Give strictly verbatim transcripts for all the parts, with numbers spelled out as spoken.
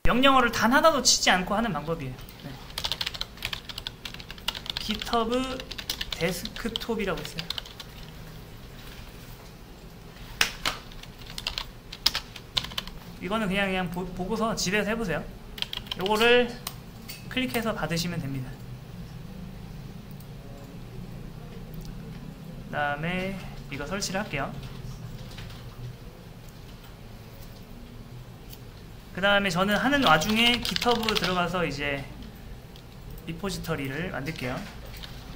명령어를 단 하나도 치지 않고 하는 방법이에요. 네. GitHub 데스크톱이라고 있어요. 이거는 그냥 그냥 보, 보고서 집에서 해보세요. 요거를 클릭해서 받으시면 됩니다. 그 다음에 이거 설치를 할게요. 그 다음에 저는 하는 와중에 GitHub 들어가서 이제 리포지터리를 만들게요.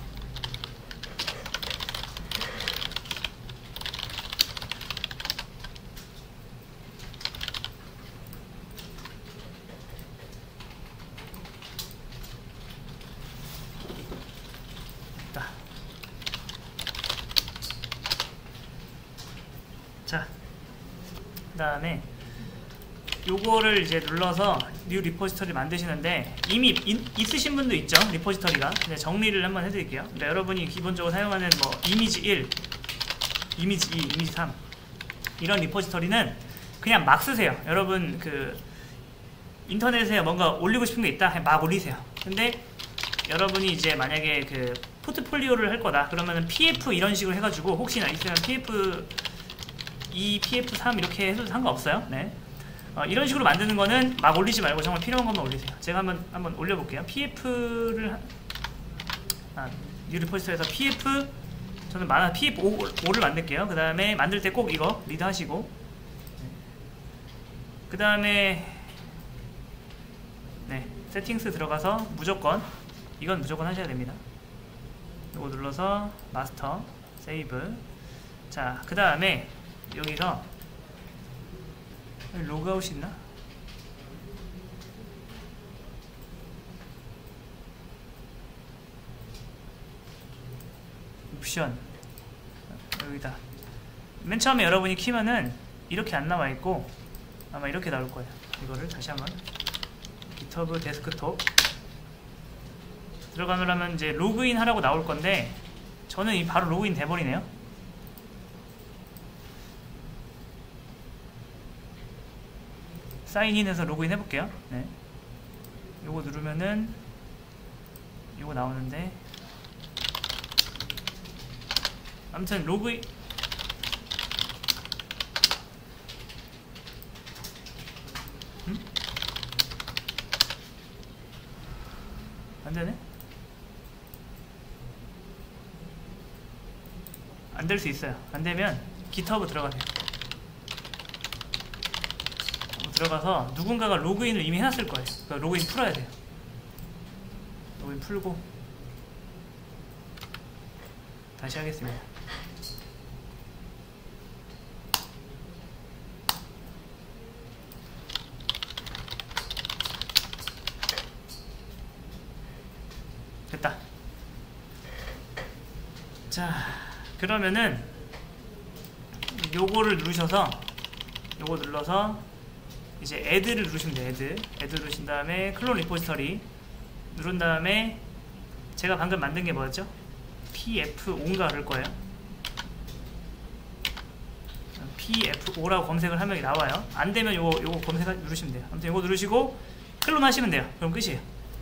자, 그 다음에 요거를 이제 눌러서 뉴 리포지터리 만드시는데 이미 인, 있으신 분도 있죠, 리포지터리가. 근데 정리를 한번 해드릴게요. 그러니까 여러분이 기본적으로 사용하는 뭐 이미지 일, 이미지 이, 이미지 삼 이런 리포지터리는 그냥 막 쓰세요. 여러분 그 인터넷에 뭔가 올리고 싶은 게 있다, 그냥 막 올리세요. 근데 여러분이 이제 만약에 그 포트폴리오를 할 거다 그러면은 피에프 이런 식으로 해가지고 혹시나 있으면 피에프 이, 피에프 삼 이렇게 해도 상관없어요. 네. 어, 이런 식으로 만드는 거는 막 올리지 말고 정말 필요한 것만 올리세요. 제가 한번 한번 올려볼게요. 피에프를 아, 뉴 리포지터리에서 피에프 저는 많아 피에프 오를 만들게요. 그 다음에 만들 때 꼭 이거 리드 하시고, 그 다음에 네 세팅스 들어가서 무조건 이건 무조건 하셔야 됩니다. 이거 눌러서 마스터 세이브. 자, 그 다음에 여기서 로그아웃이 있나? 옵션 여기다. 맨 처음에 여러분이 키면은 이렇게 안 나와 있고 아마 이렇게 나올 거예요. 이거를 다시 한번 GitHub 데스크톱 들어가면 이제 로그인 하라고 나올 건데 저는 이 바로 로그인 돼버리네요. 사인인해서 로그인 해볼게요. 네. 요거 누르면은 요거 나오는데 아무튼 로그인 음? 안되네? 안될 수 있어요. 안되면 GitHub 들어가세요. 들어가서 누군가가 로그인을 이미 해놨을 거예요. 그러니까 로그인 풀어야 돼요. 로그인 풀고 다시 하겠습니다. 됐다. 자, 그러면은 요거를 누르셔서 요거 눌러서 이제 add를 누르시면 돼요. add add 누르신 다음에 클론 리포지터리 누른 다음에 제가 방금 만든 게 뭐였죠? 피에프 오인가 그럴 거예요. 피에프 오라고 검색을 하면 나와요. 안 되면 요거 요거 검색 누르시면 돼요. 아무튼 요거 누르시고 클론 하시면 돼요. 그럼 끝이에요.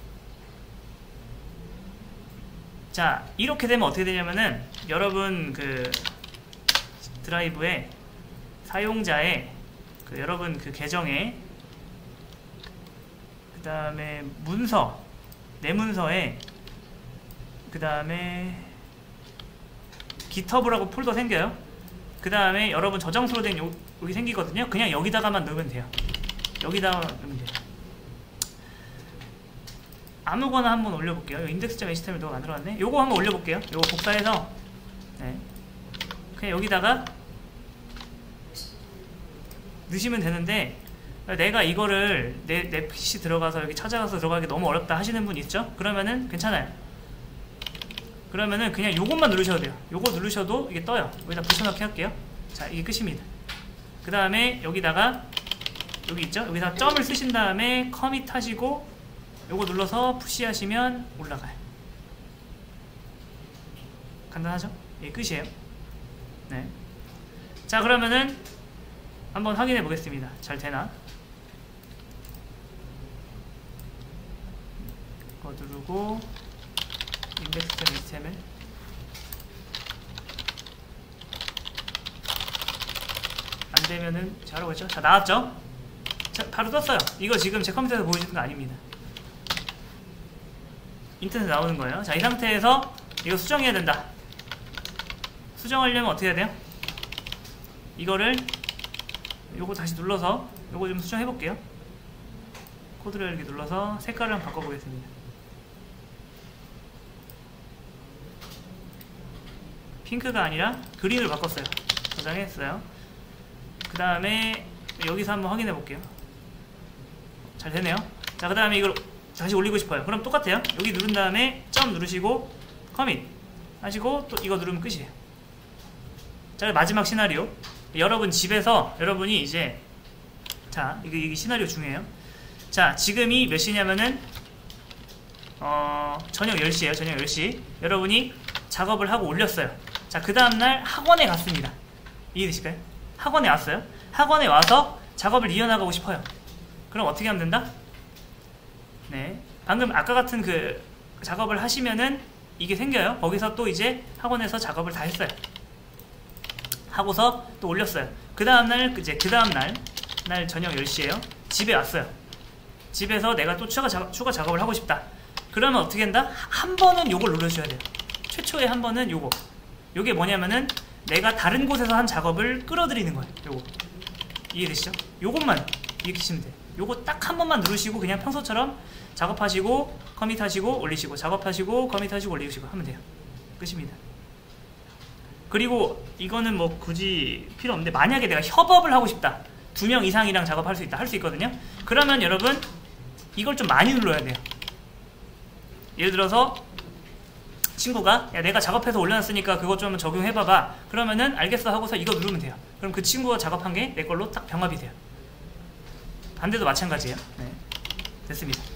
자, 이렇게 되면 어떻게 되냐면은 여러분 그 드라이브에 사용자의 그 여러분 그 계정에 그 다음에 문서 내 문서에 그 다음에 GitHub라고 폴더 생겨요. 그 다음에 여러분 저장소로 된 요, 여기 생기거든요. 그냥 여기다가만 넣으면 돼요. 여기다가 넣으면 돼요. 아무거나 한번 올려볼게요. 인덱스.html 누가 만들어놨네. 요거 한번 올려볼게요. 요거 복사해서 네. 그냥 여기다가 넣으시면 되는데 내가 이거를 내, 내 피씨 들어가서 여기 찾아가서 들어가기 너무 어렵다 하시는 분 있죠? 그러면은 괜찮아요. 그러면은 그냥 요것만 누르셔도 돼요. 요거 누르셔도 이게 떠요. 여기다 붙여넣기 할게요. 자, 이게 끝입니다. 그 다음에 여기다가 여기 있죠? 여기다 점을 쓰신 다음에 커밋 하시고 요거 눌러서 푸시 하시면 올라가요. 간단하죠? 이게 끝이에요. 네. 자, 그러면은 한번 확인해 보겠습니다. 잘 되나? 누르고 index.html 안 되면은 잘하고 있죠? 자, 나왔죠? 자, 바로 떴어요. 이거 지금 제 컴퓨터에서 보여주는 거 아닙니다. 인터넷에 나오는 거예요. 자, 이 상태에서 이거 수정해야 된다. 수정하려면 어떻게 해야 돼요? 이거를 요거 다시 눌러서 요거 좀 수정해 볼게요. 코드를 이렇게 눌러서 색깔을 한번 바꿔보겠습니다. 핑크가 아니라 그린으로 바꿨어요. 저장했어요. 그 다음에 여기서 한번 확인해 볼게요. 잘 되네요. 자, 그 다음에 이걸 다시 올리고 싶어요. 그럼 똑같아요. 여기 누른 다음에 점 누르시고 커밋 하시고 또 이거 누르면 끝이에요. 자, 마지막 시나리오. 여러분 집에서 여러분이 이제 자, 이게, 이게 시나리오 중요해요. 자, 지금이 몇 시냐면은 어, 저녁 열 시에요. 저녁 열 시. 여러분이 작업을 하고 올렸어요. 자, 그 다음날 학원에 갔습니다. 이해되실까요? 학원에 왔어요. 학원에 와서 작업을 이어나가고 싶어요. 그럼 어떻게 하면 된다? 네, 방금 아까 같은 그 작업을 하시면은 이게 생겨요. 거기서 또 이제 학원에서 작업을 다 했어요. 하고서 또 올렸어요. 그 다음날 이제 그 다음날 날 저녁 열 시에요. 집에 왔어요. 집에서 내가 또 추가, 작업, 추가 작업을 하고 싶다. 그러면 어떻게 한다? 한 번은 요걸 눌러줘야 돼요. 최초에 한 번은 요거. 요게 뭐냐면은 내가 다른 곳에서 한 작업을 끌어들이는 거예요. 요거. 이해되시죠? 요것만 이렇게 치면 돼요. 요거 딱 한 번만 누르시고 그냥 평소처럼 작업하시고 커밋하시고 올리시고 작업하시고 커밋하시고 올리시고 하면 돼요. 끝입니다. 그리고 이거는 뭐 굳이 필요 없는데 만약에 내가 협업을 하고 싶다. 두 명 이상이랑 작업할 수 있다. 할 수 있거든요. 그러면 여러분 이걸 좀 많이 눌러야 돼요. 예를 들어서 친구가 야, 내가 작업해서 올려놨으니까 그것 좀 적용해봐봐. 그러면은 알겠어 하고서 이거 누르면 돼요. 그럼 그 친구가 작업한 게 내 걸로 딱 병합이 돼요. 반대도 마찬가지예요. 네. 됐습니다.